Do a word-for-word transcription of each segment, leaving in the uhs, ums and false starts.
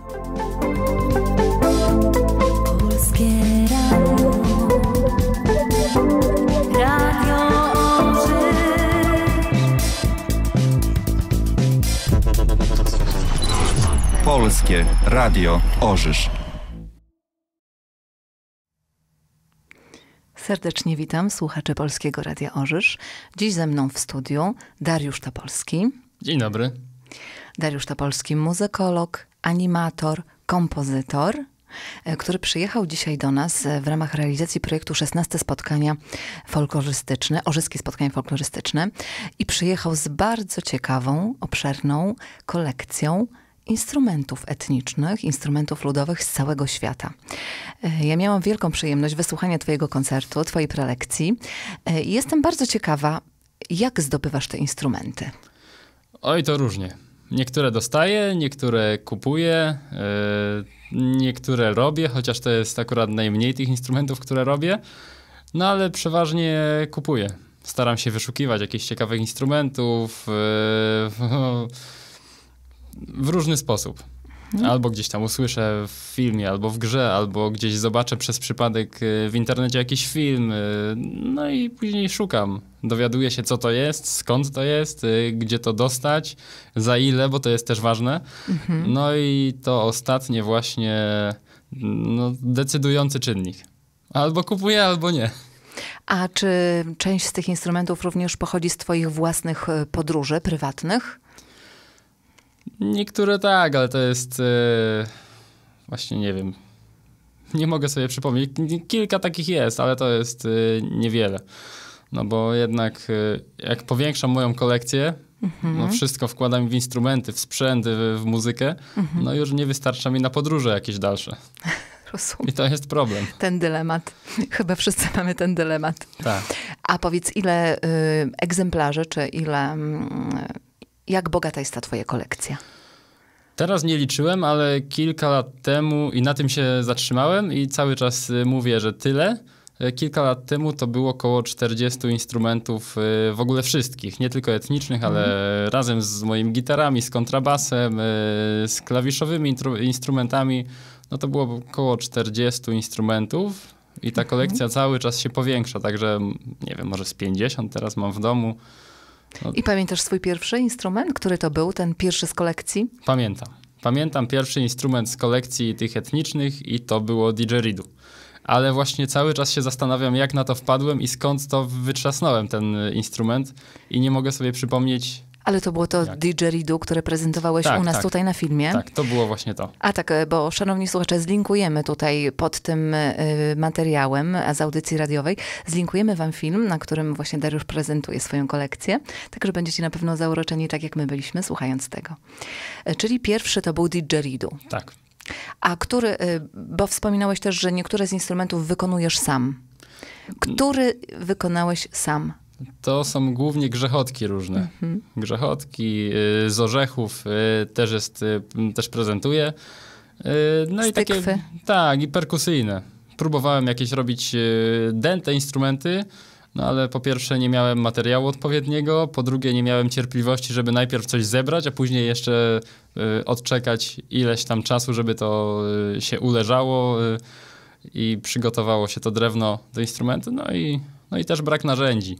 Polskie Radio Orzysz. Serdecznie witam słuchaczy Polskiego Radia Orzysz. Dziś ze mną w studiu Dariusz Topolski. Dzień dobry. Dariusz Topolski, muzykolog, animator, kompozytor, który przyjechał dzisiaj do nas w ramach realizacji projektu szesnaste Spotkania Folklorystyczne, Orzyskie Spotkania Folklorystyczne i przyjechał z bardzo ciekawą, obszerną kolekcją instrumentów etnicznych, instrumentów ludowych z całego świata. Ja miałam wielką przyjemność wysłuchania twojego koncertu, twojej prelekcji i jestem bardzo ciekawa, jak zdobywasz te instrumenty? Oj, to różnie. Niektóre dostaję, niektóre kupuję, yy, niektóre robię, chociaż to jest akurat najmniej tych instrumentów, które robię, no ale przeważnie kupuję. Staram się wyszukiwać jakichś ciekawych instrumentów, yy, w różny sposób. Albo gdzieś tam usłyszę w filmie, albo w grze, albo gdzieś zobaczę przez przypadek w internecie jakiś film. No i później szukam. Dowiaduję się, co to jest, skąd to jest, gdzie to dostać, za ile, bo to jest też ważne. Mhm. No i to ostatnie właśnie no, decydujący czynnik. Albo kupuję, albo nie. A czy część z tych instrumentów również pochodzi z twoich własnych podróży prywatnych? Niektóre tak, ale to jest yy, właśnie nie wiem, nie mogę sobie przypomnieć. Kilka takich jest, ale to jest yy, niewiele. No bo jednak yy, jak powiększam moją kolekcję, mhm. no wszystko wkładam w instrumenty, w sprzęty, w, w muzykę, mhm. no już nie wystarcza mi na podróże jakieś dalsze. Rozumiem. I to jest problem. Ten dylemat. Chyba wszyscy mamy ten dylemat. Tak. A powiedz, ile y, egzemplarzy, czy ile... Y, Jak bogata jest ta twoja kolekcja? Teraz nie liczyłem, ale kilka lat temu i na tym się zatrzymałem i cały czas mówię, że tyle. Kilka lat temu to było około czterdziestu instrumentów w ogóle wszystkich, nie tylko etnicznych, ale mm. razem z moimi gitarami, z kontrabasem, z klawiszowymi instrumentami, no to było około czterdziestu instrumentów i ta kolekcja mm. cały czas się powiększa, także nie wiem, może z pięćdziesiąt teraz mam w domu. No. I pamiętasz swój pierwszy instrument? Który to był, ten pierwszy z kolekcji? Pamiętam. Pamiętam pierwszy instrument z kolekcji tych etnicznych i to było didgeridoo. Ale właśnie cały czas się zastanawiam, jak na to wpadłem i skąd to wytrzasnąłem ten instrument i nie mogę sobie przypomnieć. Ale to było to didgeridoo, które prezentowałeś tak, u nas tak. tutaj na filmie? Tak, to było właśnie to. A tak, bo szanowni słuchacze, zlinkujemy tutaj pod tym y, materiałem a z audycji radiowej, zlinkujemy wam film, na którym właśnie Dariusz prezentuje swoją kolekcję, także będziecie na pewno zauroczeni, tak jak my byliśmy, słuchając tego. Y, czyli pierwszy to był didgeridoo. Tak. A który, y, bo wspominałeś też, że niektóre z instrumentów wykonujesz sam. Który wykonałeś sam? To są głównie grzechotki różne. Mhm. Grzechotki y, z orzechów y, też jest, y, też prezentuję. Y, no z i takie, tykwy. tak, i perkusyjne. Próbowałem jakieś robić y, dęte instrumenty, no ale po pierwsze nie miałem materiału odpowiedniego, po drugie nie miałem cierpliwości, żeby najpierw coś zebrać, a później jeszcze y, odczekać ileś tam czasu, żeby to y, się uleżało y, i przygotowało się to drewno do instrumentu. No i, no i też brak narzędzi.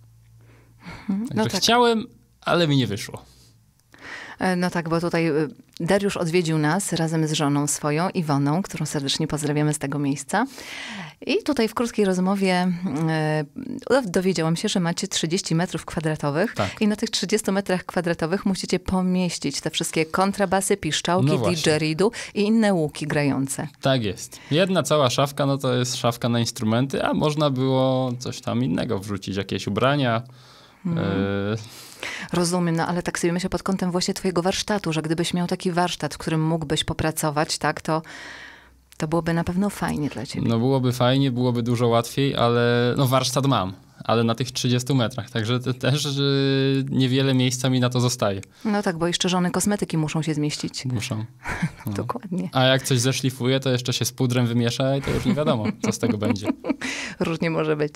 Także no tak. chciałem, ale mi nie wyszło. No tak, bo tutaj Dariusz odwiedził nas razem z żoną swoją, Iwoną, którą serdecznie pozdrawiamy z tego miejsca. I tutaj w krótkiej rozmowie e, dowiedziałam się, że macie trzydzieści metrów kwadratowych. Tak. I na tych trzydziestu metrach kwadratowych musicie pomieścić te wszystkie kontrabasy, piszczałki, no didgeridoo i inne łuki grające. Tak jest. Jedna cała szafka, no to jest szafka na instrumenty, a można było coś tam innego wrzucić, jakieś ubrania. Hmm. E... Rozumiem, no ale tak sobie myślę pod kątem właśnie twojego warsztatu, że gdybyś miał taki warsztat, w którym mógłbyś popracować, tak, to, to byłoby na pewno fajnie dla ciebie. No byłoby fajnie, byłoby dużo łatwiej, ale no warsztat mam, ale na tych trzydziestu metrach, także to też y, niewiele miejsca mi na to zostaje. No tak, bo jeszcze żony kosmetyki muszą się zmieścić. Muszą. No. Dokładnie. A jak coś zeszlifuje, to jeszcze się z pudrem wymiesza i to już nie wiadomo, co z tego będzie. Różnie może być.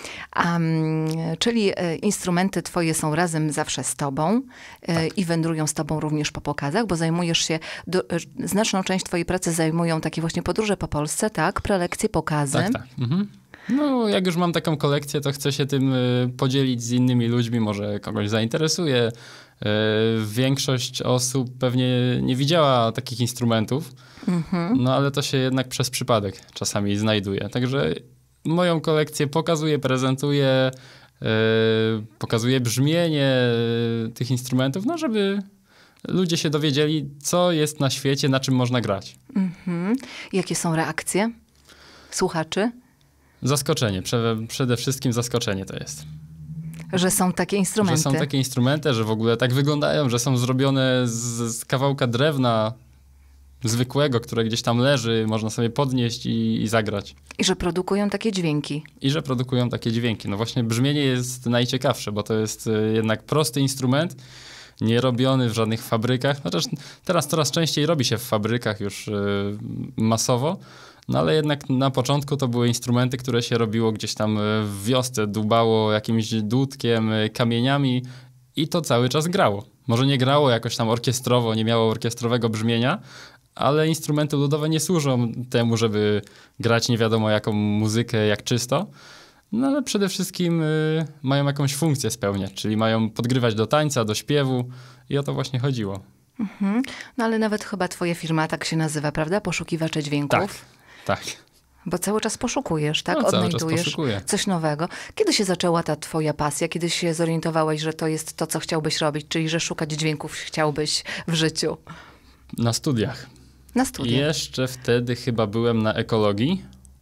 Um, czyli e, instrumenty twoje są razem zawsze z tobą e, tak. i wędrują z tobą również po pokazach, bo zajmujesz się, do, e, znaczną część twojej pracy zajmują takie właśnie podróże po Polsce, tak? Prelekcje, pokazy. Tak, tak. Mhm. No, jak już mam taką kolekcję, to chcę się tym y, podzielić z innymi ludźmi, może kogoś zainteresuje. Y, większość osób pewnie nie widziała takich instrumentów, mhm. no ale to się jednak przez przypadek czasami znajduje. Także moją kolekcję pokazuję, prezentuję, y, pokazuję brzmienie y, tych instrumentów, no żeby ludzie się dowiedzieli, co jest na świecie, na czym można grać. Mhm. Jakie są reakcje słuchaczy? Zaskoczenie. Prze przede wszystkim zaskoczenie to jest. Że są takie instrumenty. Że są takie instrumenty, że w ogóle tak wyglądają, że są zrobione z, z kawałka drewna zwykłego, które gdzieś tam leży, można sobie podnieść i, i zagrać. I że produkują takie dźwięki. I że produkują takie dźwięki. No właśnie brzmienie jest najciekawsze, bo to jest jednak prosty instrument, nie robiony w żadnych fabrykach. Chociaż teraz coraz częściej robi się w fabrykach już yy, masowo. No ale jednak na początku to były instrumenty, które się robiło gdzieś tam w wiosce, dubało jakimś dudkiem, kamieniami i to cały czas grało. Może nie grało jakoś tam orkiestrowo, nie miało orkiestrowego brzmienia, ale instrumenty ludowe nie służą temu, żeby grać nie wiadomo jaką muzykę, jak czysto. No ale przede wszystkim y, mają jakąś funkcję spełniać, czyli mają podgrywać do tańca, do śpiewu i o to właśnie chodziło. Mhm. No ale nawet chyba twoja firma tak się nazywa, prawda? Poszukiwacze dźwięków. Tak. Tak. Bo cały czas poszukujesz, tak? No, odnajdujesz coś nowego. Kiedy się zaczęła ta twoja pasja? Kiedy się zorientowałeś, że to jest to, co chciałbyś robić, czyli że szukać dźwięków chciałbyś w życiu? Na studiach. Na studiach. I jeszcze wtedy chyba byłem na ekologii,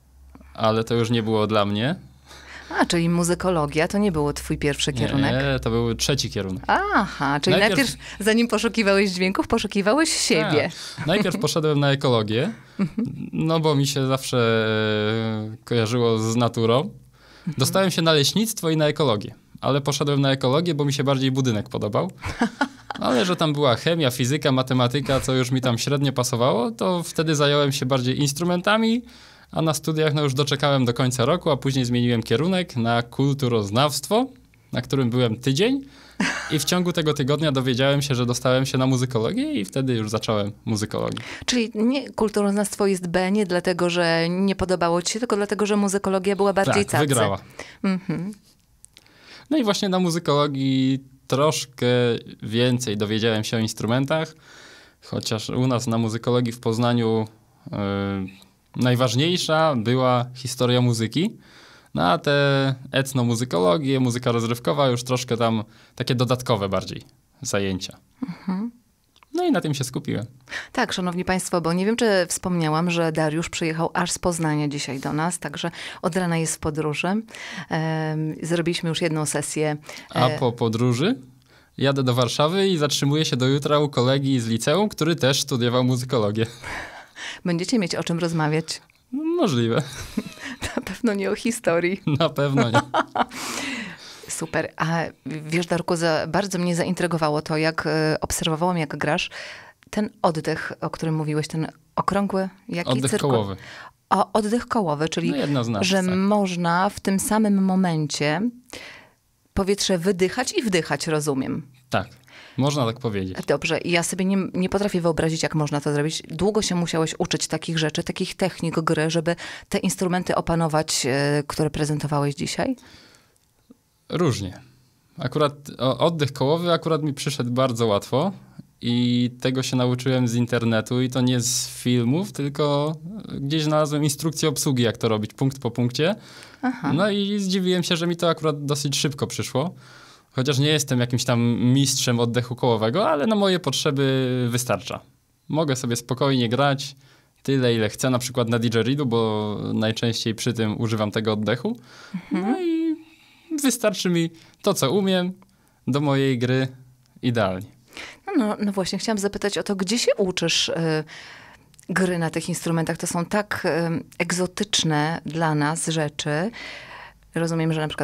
ale to już nie było dla mnie. A, czyli muzykologia to nie był twój pierwszy kierunek? Nie, to był trzeci kierunek. Aha, czyli najpierw, najpierw zanim poszukiwałeś dźwięków, poszukiwałeś siebie. A, najpierw poszedłem na ekologię, no bo mi się zawsze kojarzyło z naturą. Dostałem się na leśnictwo i na ekologię, ale poszedłem na ekologię, bo mi się bardziej budynek podobał. Ale że tam była chemia, fizyka, matematyka, co już mi tam średnio pasowało, to wtedy zająłem się bardziej instrumentami, a na studiach no już doczekałem do końca roku, a później zmieniłem kierunek na kulturoznawstwo, na którym byłem tydzień i w ciągu tego tygodnia dowiedziałem się, że dostałem się na muzykologię i wtedy już zacząłem muzykologię. Czyli nie, kulturoznawstwo jest B nie dlatego, że nie podobało ci się, tylko dlatego, że muzykologia była bardziej tak, cacy. wygrała. Mhm. No i właśnie na muzykologii troszkę więcej dowiedziałem się o instrumentach, chociaż u nas na muzykologii w Poznaniu yy, najważniejsza była historia muzyki, no a te etnomuzykologie, muzyka rozrywkowa już troszkę tam takie dodatkowe bardziej zajęcia. Mhm. No i na tym się skupiłem. Tak, szanowni państwo, bo nie wiem, czy wspomniałam, że Dariusz przyjechał aż z Poznania dzisiaj do nas, także od rana jest w podróży. Zrobiliśmy już jedną sesję. A po podróży jadę do Warszawy i zatrzymuję się do jutra u kolegi z liceum, który też studiował muzykologię. Będziecie mieć o czym rozmawiać. Możliwe. Na pewno nie o historii. Na pewno nie. Super. A wiesz, Darku, za, bardzo mnie zaintrygowało to, jak y, obserwowałam, jak grasz. Ten oddech, o którym mówiłeś, ten okrągły, jaki Oddech cyrku... kołowy. O, oddech kołowy, czyli no jedna z nas, że tak. można w tym samym momencie powietrze wydychać i wdychać, rozumiem. Tak. Można tak powiedzieć. Dobrze. I ja sobie nie, nie potrafię wyobrazić, jak można to zrobić. Długo się musiałeś uczyć takich rzeczy, takich technik gry, żeby te instrumenty opanować, e, które prezentowałeś dzisiaj? Różnie. Akurat oddech kołowy akurat mi przyszedł bardzo łatwo i tego się nauczyłem z internetu i to nie z filmów, tylko gdzieś znalazłem instrukcję obsługi, jak to robić, punkt po punkcie. Aha. No i zdziwiłem się, że mi to akurat dosyć szybko przyszło. Chociaż nie jestem jakimś tam mistrzem oddechu kołowego, ale na moje potrzeby wystarcza. Mogę sobie spokojnie grać tyle, ile chcę, na przykład na didgeridoo, bo najczęściej przy tym używam tego oddechu. Mhm. No i wystarczy mi to, co umiem, do mojej gry idealnie. No, no, no właśnie, chciałam zapytać o to, gdzie się uczysz y, gry na tych instrumentach? To są tak y, egzotyczne dla nas rzeczy. Rozumiem, że na przykład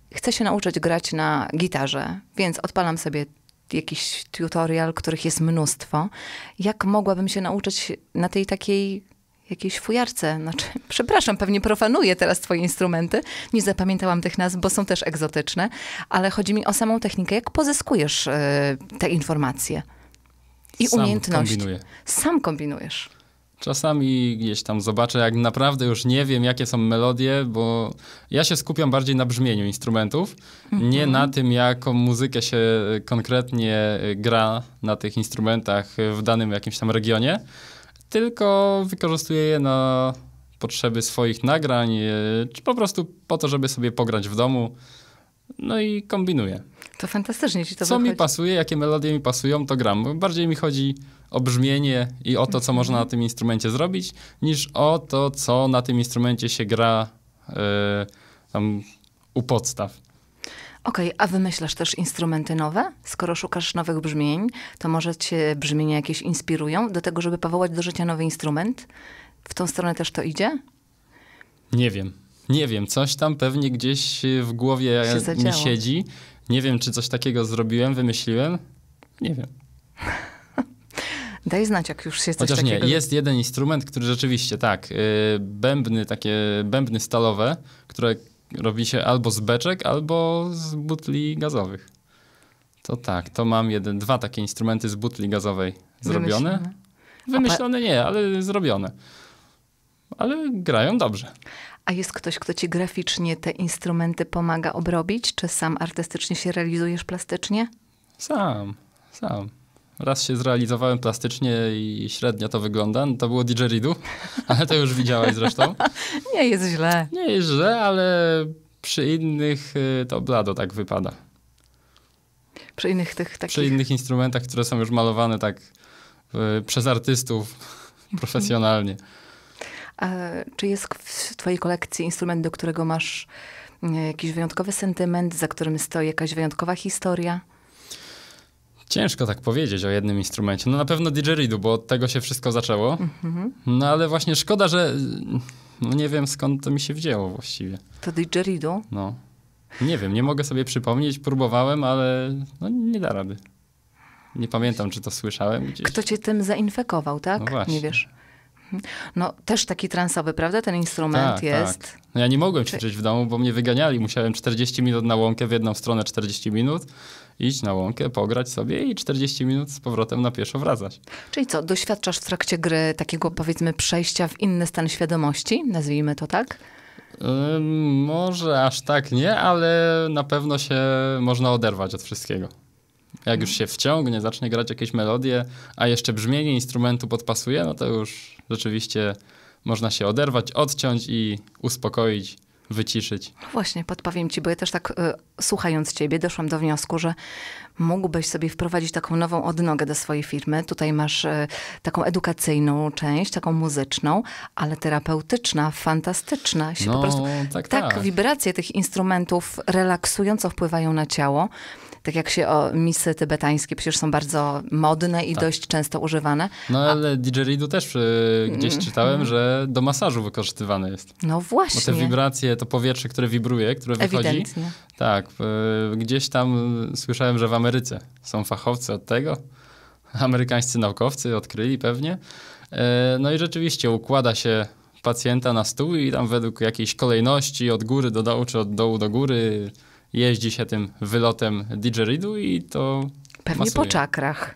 chcę się nauczyć grać na gitarze, więc odpalam sobie jakiś tutorial, których jest mnóstwo. Jak mogłabym się nauczyć na tej takiej jakiejś fujarce? Znaczy, przepraszam, pewnie profanuję teraz twoje instrumenty. Nie zapamiętałam tych nazw, bo są też egzotyczne, ale chodzi mi o samą technikę. Jak pozyskujesz y, te informacje i Sam umiejętności? kombinuję. Sam kombinujesz. Czasami gdzieś tam zobaczę, jak naprawdę już nie wiem, jakie są melodie, bo ja się skupiam bardziej na brzmieniu instrumentów, mhm. nie na tym, jaką muzykę się konkretnie gra na tych instrumentach w danym jakimś tam regionie, tylko wykorzystuję je na potrzeby swoich nagrań, czy po prostu po to, żeby sobie pograć w domu. No i kombinuję. To fantastycznie ci to Co wychodzi. mi pasuje, jakie melodie mi pasują, to gram. Bardziej mi chodzi o brzmienie i o to, co można na tym instrumencie zrobić, niż o to, co na tym instrumencie się gra yy, tam u podstaw. Okej, okay, a wymyślasz też instrumenty nowe? Skoro szukasz nowych brzmień, to może cię brzmienia jakieś inspirują do tego, żeby powołać do życia nowy instrument? W tą stronę też to idzie? Nie wiem. Nie wiem. Coś tam pewnie gdzieś w głowie mi siedzi. Nie wiem, czy coś takiego zrobiłem, wymyśliłem. Nie wiem. Daj znać, jak już się coś Chociaż takiego... nie, jest jeden instrument, który rzeczywiście, tak, yy, bębny, takie bębny stalowe, które robi się albo z beczek, albo z butli gazowych. To tak, to mam jeden, dwa takie instrumenty z butli gazowej zrobione. Wymyślone, Wymyślone nie, ale zrobione. Ale grają dobrze. A jest ktoś, kto ci graficznie te instrumenty pomaga obrobić? Czy sam artystycznie się realizujesz plastycznie? Sam, sam. Raz się zrealizowałem plastycznie i średnio to wygląda. No to było didgeridoo, ale to już widziałaś zresztą. Nie jest źle. Nie jest źle, ale przy innych to blado tak wypada. Przy innych tych takich... Przy innych instrumentach, które są już malowane tak y, przez artystów profesjonalnie. A czy jest w twojej kolekcji instrument, do którego masz jakiś wyjątkowy sentyment, za którym stoi jakaś wyjątkowa historia? Ciężko tak powiedzieć o jednym instrumencie. No na pewno didgeridoo, bo od tego się wszystko zaczęło. Mm-hmm. No ale właśnie szkoda, że no nie wiem, skąd to mi się wzięło właściwie. To didgeridoo? No. Nie wiem, nie mogę sobie przypomnieć. Próbowałem, ale no nie da rady. Nie pamiętam, czy to słyszałem gdzieś. Kto cię tym zainfekował, tak? No właśnie. Nie wiesz. No też taki transowy, prawda? Ten instrument tak, jest. Tak. No ja nie mogłem ćwiczyć w domu, bo mnie wyganiali. Musiałem czterdzieści minut na łąkę w jedną stronę, czterdzieści minut. Iść na łąkę, pograć sobie i czterdzieści minut z powrotem na pieszo wracać. Czyli co, doświadczasz w trakcie gry takiego, powiedzmy, przejścia w inny stan świadomości? Nazwijmy to tak? Yy, może aż tak nie, ale na pewno się można oderwać od wszystkiego. Jak już się wciągnie, zacznie grać jakieś melodie, a jeszcze brzmienie instrumentu podpasuje, no to już rzeczywiście można się oderwać, odciąć i uspokoić, wyciszyć. No właśnie, podpowiem ci, bo ja też tak y, słuchając ciebie doszłam do wniosku, że mógłbyś sobie wprowadzić taką nową odnogę do swojej firmy. Tutaj masz y, taką edukacyjną część, taką muzyczną, ale terapeutyczna, fantastyczna. Się no, po prostu, tak, tak, tak. Wibracje tych instrumentów relaksująco wpływają na ciało. Tak jak się o misy tybetańskie przecież są bardzo modne i tak. dość często używane. No ale a... didgeridoo też y, gdzieś czytałem, mm. że do masażu wykorzystywane jest. No właśnie. Bo te wibracje, to powietrze, które wibruje, które wychodzi. Ewidentnie. Tak. Y, gdzieś tam słyszałem, że w Ameryce są fachowcy od tego. Amerykańscy naukowcy odkryli pewnie. Y, no i rzeczywiście układa się pacjenta na stół i tam według jakiejś kolejności od góry do dołu, czy od dołu do góry jeździ się tym wylotem didgeridoo i to Pewnie masuje. Po czakrach.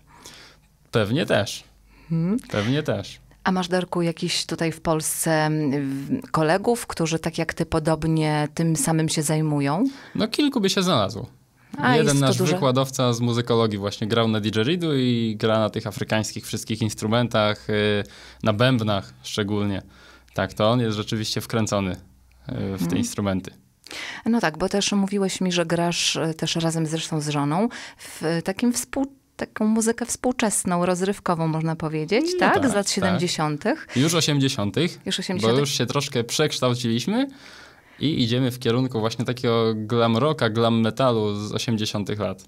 Pewnie też. Hmm. Pewnie też. A masz, Darku, jakiś tutaj w Polsce kolegów, którzy tak jak ty podobnie tym samym się zajmują? No kilku by się znalazło. A, Jeden nasz duże... wykładowca z muzykologii właśnie grał na didgeridoo i gra na tych afrykańskich wszystkich instrumentach, na bębnach szczególnie. Tak, to on jest rzeczywiście wkręcony w te hmm. instrumenty. No tak, bo też mówiłeś mi, że grasz też razem zresztą z żoną w takim współ, taką muzykę współczesną, rozrywkową można powiedzieć, no tak? tak? Z lat siedemdziesiątych. Tak. Już osiemdziesiątych. Już osiemdziesiątych. Bo już się troszkę przekształciliśmy i idziemy w kierunku właśnie takiego glam rocka, glam metalu z osiemdziesiątych lat.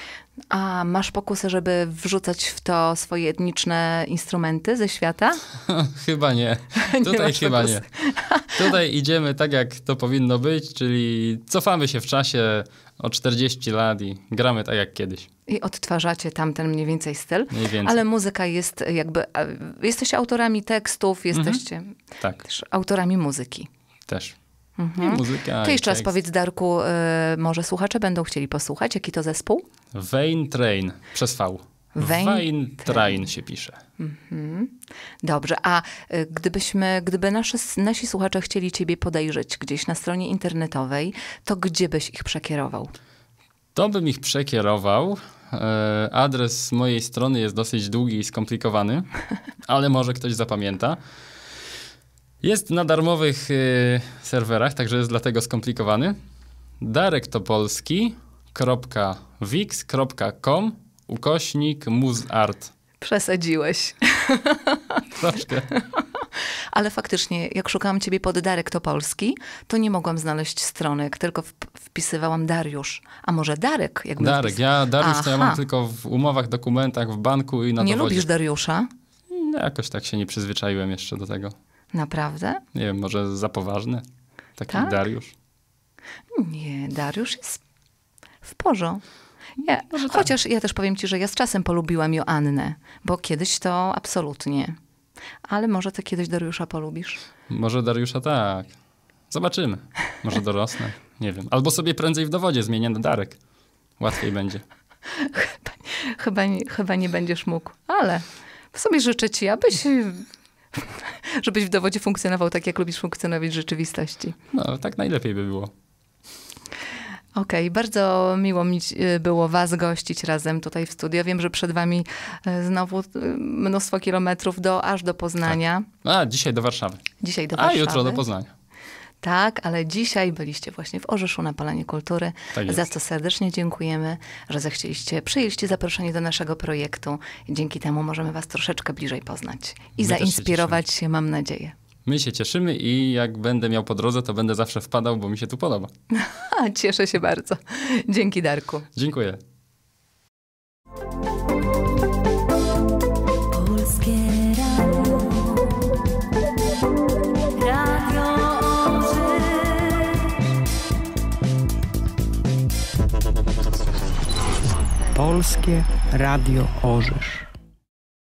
A masz pokusę, żeby wrzucać w to swoje etniczne instrumenty ze świata? Chyba nie. nie Tutaj chyba pokusy. nie. Tutaj idziemy tak, jak to powinno być, czyli cofamy się w czasie o czterdzieści lat i gramy tak jak kiedyś. I odtwarzacie tamten mniej więcej styl. Mniej więcej. Ale muzyka jest jakby... Jesteście autorami tekstów, jesteście Mhm. Tak. też autorami muzyki. Też. Mhm. I muzyka, To i jeszcze raz tekst. powiedz, Darku, y, może słuchacze będą chcieli posłuchać, jaki to zespół? Vein Train przez V. Vein Vein Train. Train się pisze. Mhm. Dobrze, a y, gdybyśmy, gdyby nasze, nasi słuchacze chcieli ciebie podejrzeć gdzieś na stronie internetowej, to gdzie byś ich przekierował? To bym ich przekierował. E, adres mojej strony jest dosyć długi i skomplikowany, ale może ktoś zapamięta. Jest na darmowych y, serwerach, także jest dlatego skomplikowany. darektopolski kropka wix kropka com ukośnik muzart. Przesadziłeś. Troszkę. Ale faktycznie, jak szukałam ciebie pod Darek Topolski, to nie mogłam znaleźć strony, jak tylko wp- wpisywałam Dariusz. A może Darek? Jak Darek. wpis- Ja Dariusz to ja Aha. mam tylko w umowach, dokumentach, w banku i na Nie dowodzie. lubisz Dariusza? No, jakoś tak się nie przyzwyczaiłem jeszcze do tego. Naprawdę? Nie wiem, może za poważny? Taki Tak? Dariusz? Nie, Dariusz jest w porządku. Nie. Może tak. Chociaż ja też powiem ci, że ja z czasem polubiłam Joannę, bo kiedyś to absolutnie. Ale może ty kiedyś Dariusza polubisz? Może Dariusza tak. Zobaczymy. Może dorosnę. Nie wiem. Albo sobie prędzej w dowodzie zmienię na Darek. Łatwiej będzie. Chyba nie, chyba nie będziesz mógł, ale w sumie życzę ci, abyś, żebyś w dowodzie funkcjonował tak, jak lubisz funkcjonować w rzeczywistości. No, tak najlepiej by było. Okej, bardzo miło mi y, było was gościć razem tutaj w studio. Wiem, że przed wami y, znowu y, mnóstwo kilometrów do, aż do Poznania. A, dzisiaj do Warszawy. Dzisiaj do A Warszawy. jutro do Poznania. Tak, ale dzisiaj byliście właśnie w Orzeszu na Polanie Kultury, Tak jest. za co serdecznie dziękujemy, że zechcieliście, przyjęliście zaproszenie do naszego projektu. Dzięki temu możemy was troszeczkę bliżej poznać i My też się zainspirować się, mam nadzieję. My się cieszymy i jak będę miał po drodze, to będę zawsze wpadał, bo mi się tu podoba. A, cieszę się bardzo. Dzięki, Darku. Dziękuję. Polskie Radio. Radio Orzysz. Polskie Radio Orzysz.